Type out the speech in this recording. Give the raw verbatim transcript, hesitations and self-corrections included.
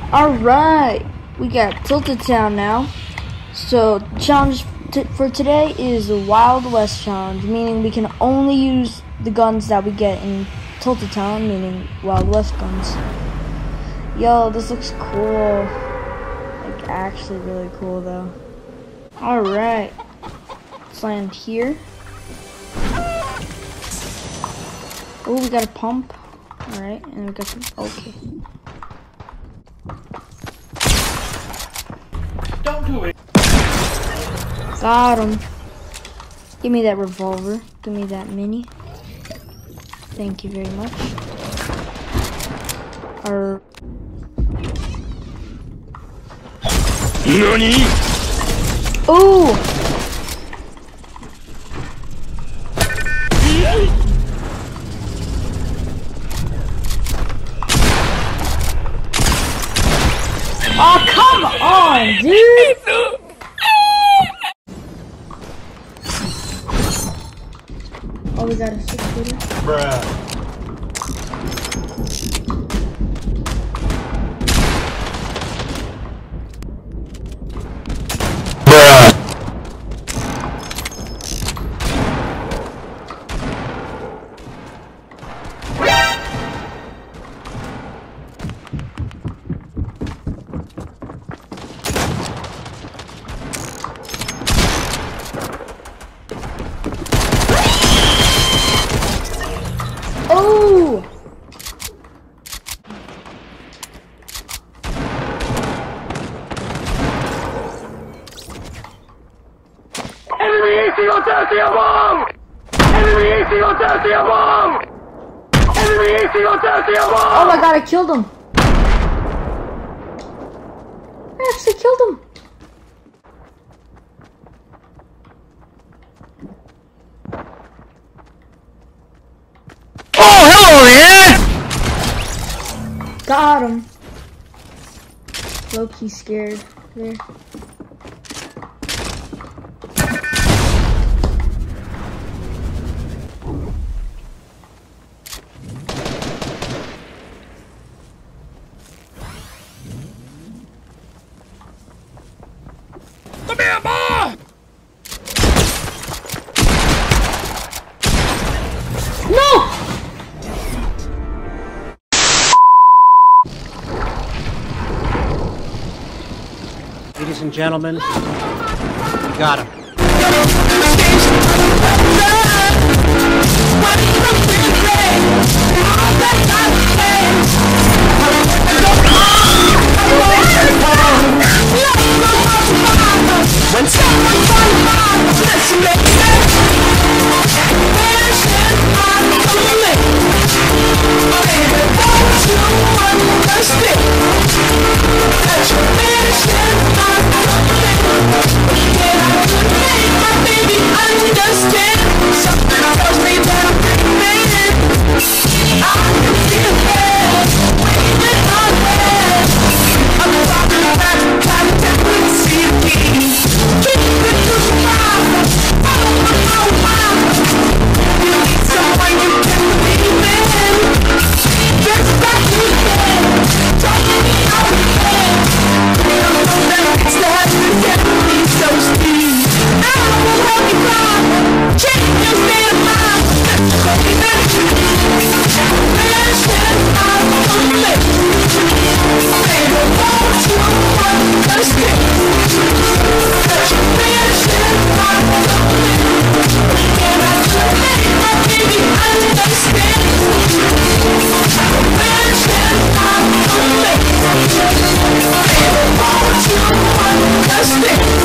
Alright, we got Tilted Town now. So, challenge t for today is the Wild West challenge, meaning we can only use the guns that we get in Tilted Town, meaning Wild West guns. Yo, this looks cool. Like, actually really cool though. Alright, let's land here. Oh, we got a pump. Alright, and we got some. Okay. Don't do it. Got him. Give me that revolver. Give me that mini. Thank you very much. Our Nani? Ooh! Oh, come on, dude! Oh, we got a six footer. Bruh. Oh! Enemy A C on thirty bomb! Enemy A C on thirty bomb! Enemy A C on thirty bomb! Oh my god, I killed him! I actually killed him! Oh, hello there! Got him. Low-key scared there. Come here, boy! No! Ladies and gentlemen, we got him. Understand.